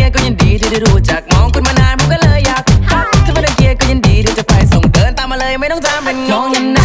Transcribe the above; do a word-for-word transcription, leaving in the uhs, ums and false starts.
ก็ยินดีที่ได้รู้จักมองคุณมานานผมก็เลยอยากถ้าไม่ต้องเคลียร์ก็ยินดีที่จะไปส่งเดินตามมาเลยไม่ต้องจำเป็นงง